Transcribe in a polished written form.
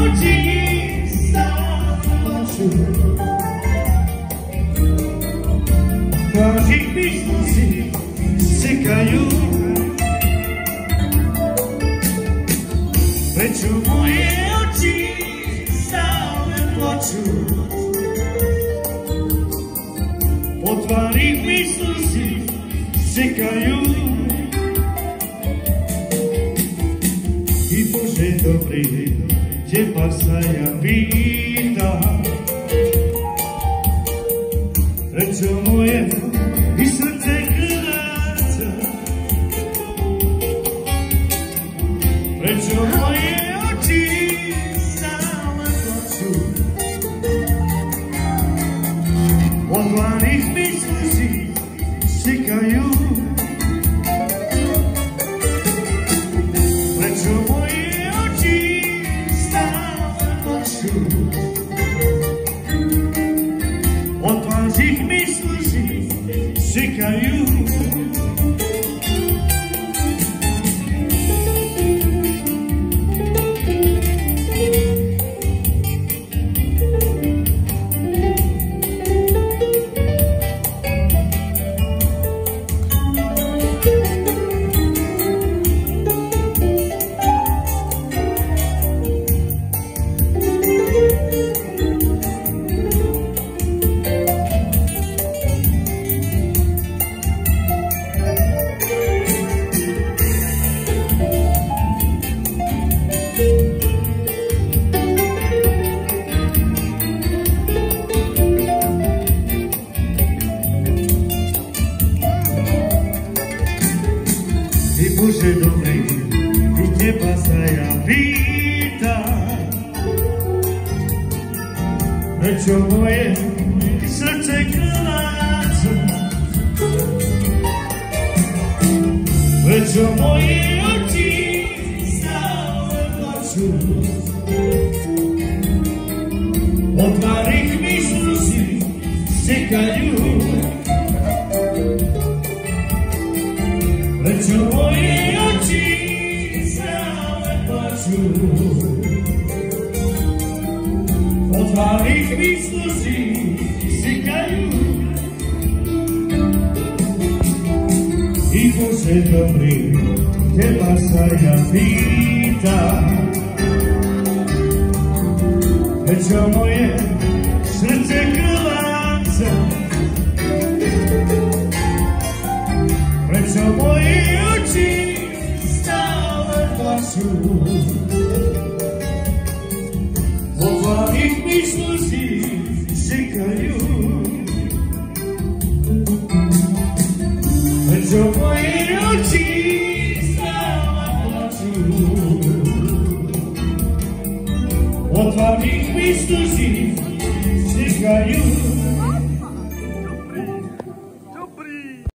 oči plaču. Tvářích myšlenci sekajú. Prečo moje oči stále plačú? Po tvárích myšlenci sekajú. I Bože dobrý, teba sa ja pýtam, prečo moje i srdce kráča? Prečo moje oči stále plačú? Po tvárích myšlenci sekajú. Prečo moje oči stále plačú? Po tvárích myšlenci sekajú. I Bože dobrý, i teba sa ja pýtam, prečo moje srdce kráča? Prečo moje oči stále plačú? Po tvárích myšlenci sekajú. Prečo moje oči stále plačú? Po tvárích myšlenci sekajú. I Bože dobrý, teba sa ja pýtam, prečo moje srdce kráča? Prečo moje oči stále plačú? Po tvárích myšlenci sekajú. Prečo moje oči stále plačú? Po tvárích myšlenci sekajú.